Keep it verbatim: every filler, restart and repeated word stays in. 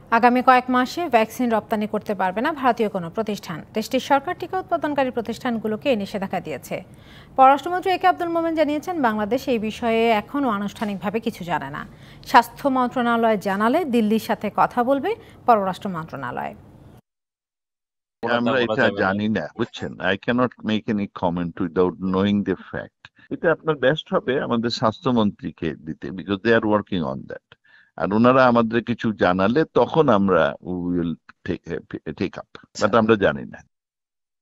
আগামী কয়েক মাসে ভ্যাকসিন রপ্তানি করতে পারবে না ভারতীয় কোনো প্রতিষ্ঠান। দেশটির সরকার টিকা উৎপাদনকারী প্রতিষ্ঠানগুলোকে এই নিষেধাজ্ঞা দিয়েছে। পররাষ্ট্রমন্ত্রী এ কে আব্দুল মোমেন জানিয়েছেন, বাংলাদেশ এই বিষয়ে এখনও আনুষ্ঠানিকভাবে কিছু জানে না। স্বাস্থ্য মন্ত্রণালয় জানালে দিল্লির সাথে কথা বলবে পররাষ্ট্র মন্ত্রণালয়। আমরা এটা জানি না, বুঝছেন। I cannot make any comment without knowing the fact. এটা আপনার বেস্ট হবে আমাদের স্বাস্থ্যমন্ত্রীকে দিতে, because they are working on that. আর ওনারা আমাদের কিছু জানালে তখন আমরা উইল টেক আপ, বাট আমরা জানি না।